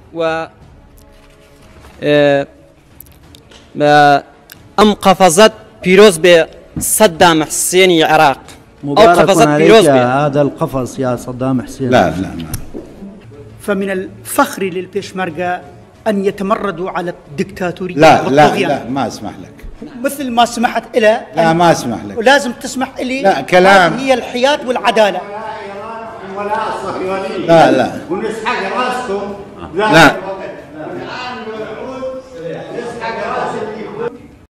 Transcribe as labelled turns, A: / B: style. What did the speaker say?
A: و أم قفزت بيروز بصدام حسين العراق، أو قفزت بيروز
B: هذا القفز يا صدام حسين.
C: لا لا ما.
D: فمن الفخر للبيشمركة أن يتمردوا على الدكتاتورية
C: لا
D: والطغيان.
C: لا لا ما اسمح لك.
D: مثل ما سمحت له.
C: لا ما اسمح لك.
D: ولازم تسمح لي.
C: لا كلام.
D: هي الحياد والعدالة.
C: لا لا.
E: ونسحق راسكم.
C: لا